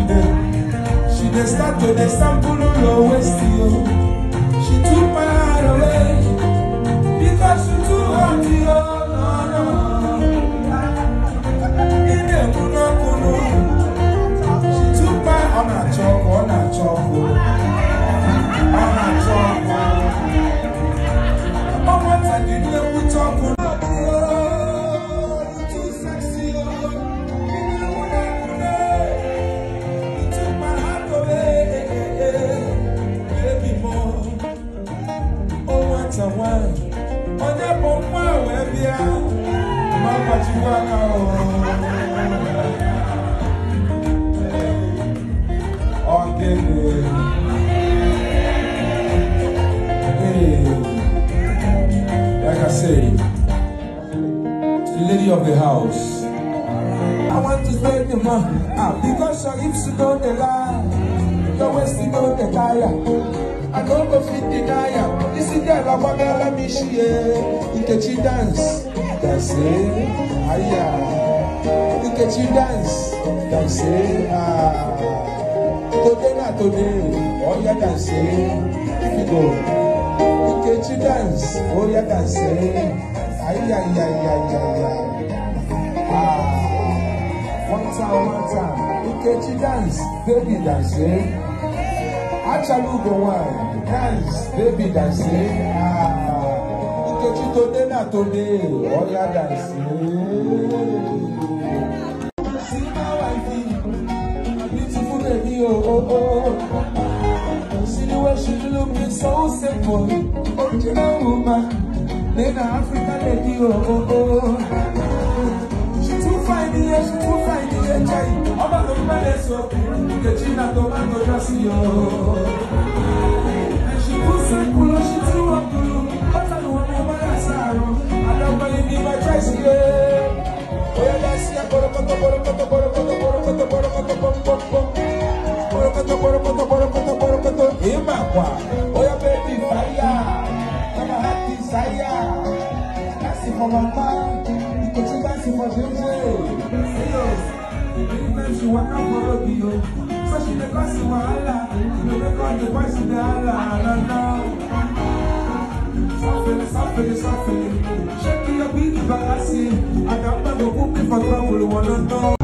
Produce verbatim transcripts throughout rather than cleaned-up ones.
She dey start to dey sample low waist yo. She took my heart away because she too hot yo. No no. Ine kuno kuno. She took my on a chalk on a chalk on a chalk. Oh what I did you we talk on. Someone on that bomb, where we are, Mama Chihuahua. Okay, like I say, the lady of the house. I want to thank the man ah, because your hips don't lie, your waist don't tire. I don't go fit deny ya. This is the Alabama Michie. Ikechi dance, dance, aya. Ikechi dance, dance, ah. Today na today, oh yeah dance. If you go, Ikechi dance, oh yeah dance. Aya, aya, aya, aya. Ah, one time, one time. Ikechi dance, baby dance. Actually, go on, dance, baby dance. Ah, Ikechi today na today, oh yeah dance. See my wifey, a beautiful baby, oh oh oh. See the way she looking so simple, original woman, then an African lady, oh oh oh. She too fine, yeah, she too fine, yeah, child. I'm a little man, so Ikechi na tomato just yo. And she puts her cool, she too up to you. But I don't want to buy a sorrow. I don't believe in my choice, yeah. Oh, yeah, that's yeah, borokoto, borokoto, borokoto, borokoto, borokoto, borokoto, borokoto, borokoto, borokoto, borokoto, Imakwa. Oh, yeah, baby, fire. I'm a hot desire. That's it for my mind. Ikechi that's it for Jose. Anytime she walk out for a video, so she dey cause you wahala. You dey call the voice in the holla, no no. Soften, soften, soften. Shake your big bagasse. I got my go put me for trouble, wanna know.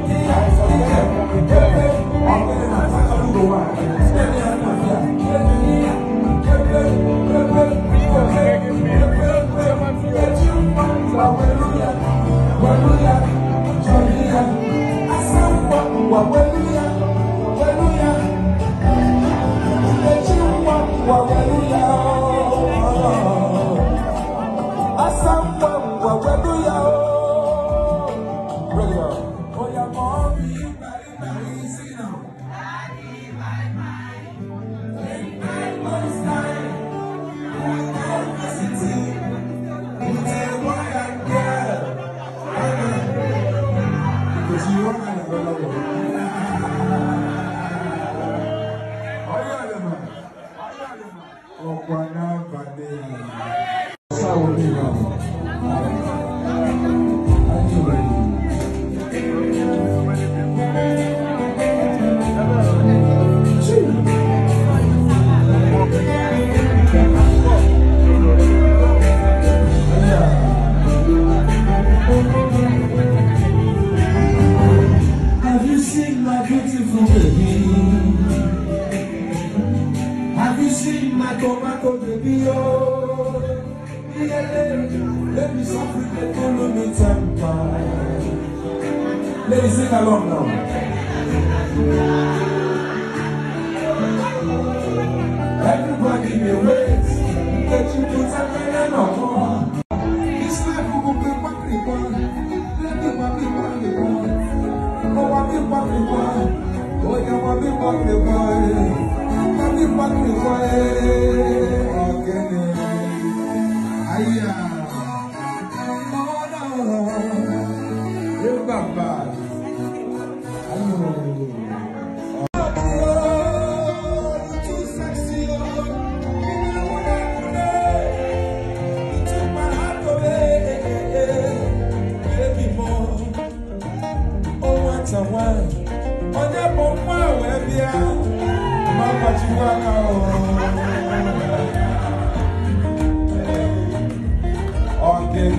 Have you seen my beautiful baby? Have you seen my tomato baby? Oh, let me suffer the follow me temper. Let me sing along now. Everybody may wait, get you put a man on. This life will be what we want. Let me what we want, we want. Oh, what we want, we want. Oh, yeah, what we want, we want. What we want, we want. Okay. Aya. Oh, no. You're bad. Someone on that bomb. Kasia, Mama Chihuahua. Okay.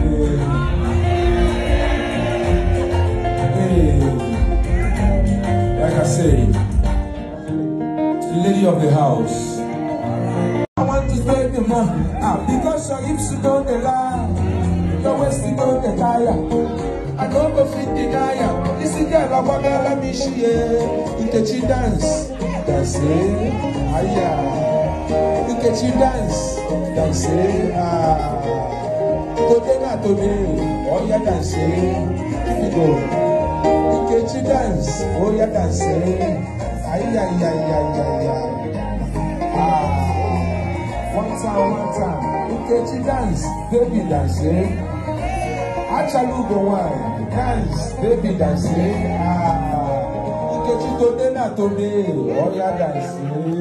Hey. Like I say, the lady of the house. I want to spend the money. Ah, because your hips don't lie. Your waist don't tire. I don't go fit deny ya. This is girl, I want to let me see you. Look at you dance, dance, eh? Aya. Look at you dance, dance, eh? Ah. Today not today, oh yeah, dance, eh? Here we go. Look at you dance, oh yeah, dance, eh? Aya, aya, aya, aya. Ah. One time, one time. Look at you dance, baby, dance, eh? Actually, go one. Dance, baby, dance. Ah, look at you today, not today. Oh, yeah, dance.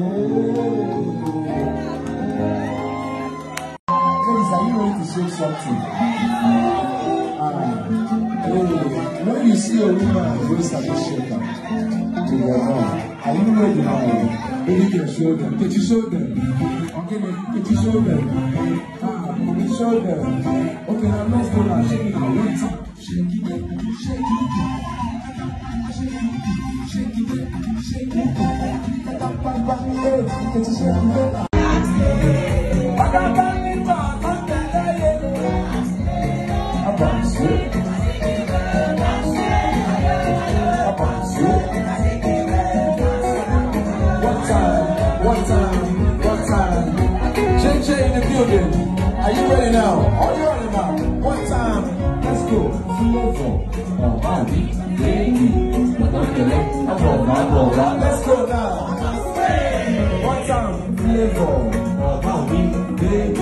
Please, are you ready to say something? Ah, hey, when you see a woman, you start to shake her. To your mom. Are you ready now? Baby, can show them. Can you show them? Okay, can you show them? Ah, can you show them? Okay, now let's go now. Shake it now. One time. Shake it, shake it, shake it, shake it, shake it, shake it. One time, one time, one time. J J in the building. Are you ready now? Are you ready now? One time. Let's go. Let's go now. One time. Flavor. Baby.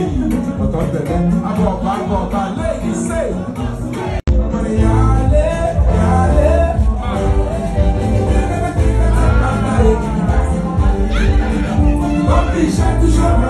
Ladies say. Don't be shy to show my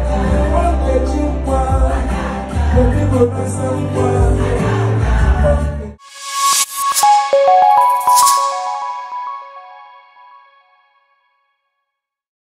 People